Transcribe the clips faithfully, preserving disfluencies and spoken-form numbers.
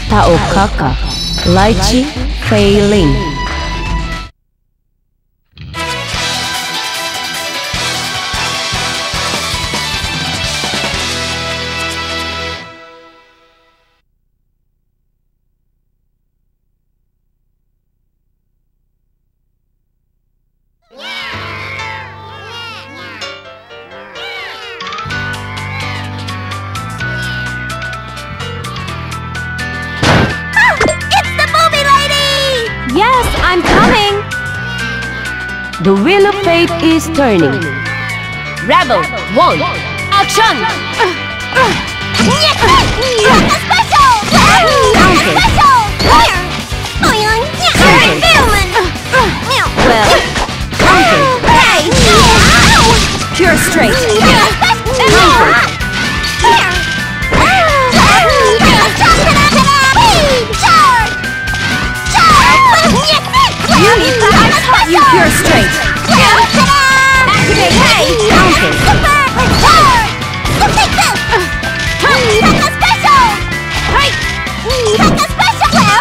Taokaka, Lychee, Fei Ling. Yes, I'm coming! The wheel of fate is turning. Rebel, one, action! Special! Special! Well, Hey! pure straight. You need to You pure straight. Activate! Hey! Counter. Super! Forward! Take this! Taka special! Hey! Taka special! Well?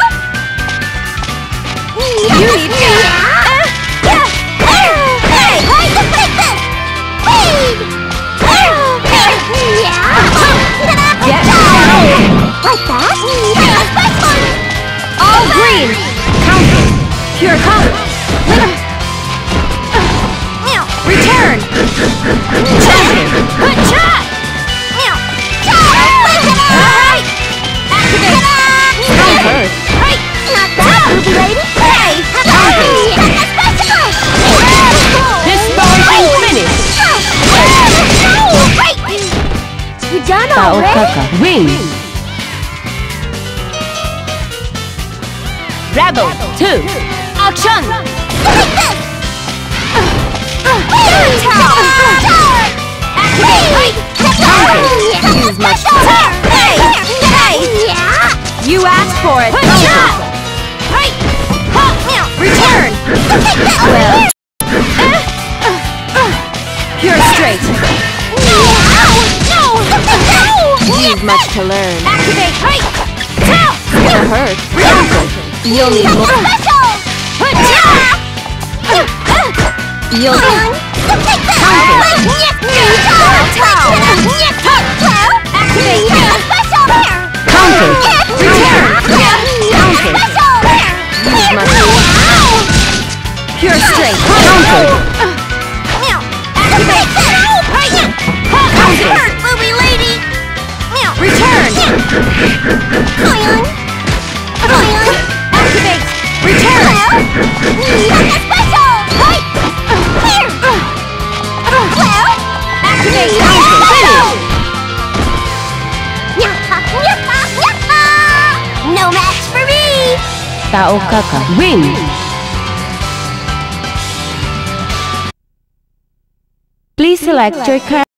You need to... Yeah! Hey! Hey! Take this! Speed! Yeah! Get Like that? Taka special! All green! counter. Pure counter. Return! Good shot! Activate! Counter. Not bad, Ruby Lady! Hey! Disposal finish. You done already? Taokaka, win. Rebel, two, action! Take this! Activate! Use much Hey! Hey! Yeah! You asked for it! Good shot! Hey! Return! Well, pure straight. No! No! You've much to learn. Activate! Hey! Never hurt. Counter. You'll need more. Special! Good shot! You'll Activate! Special! counter. Return! Counter. Special! Use much. Pure straight. Counter. Activate! Counter. Hurt, Ruby Lady! Return! Ion! Ion! Activate! Return! Special! Hey! Here! Well? Activate! Finish! Yappa! Yappa! Yappa! No match for me! Taokaka, win. Please select your character.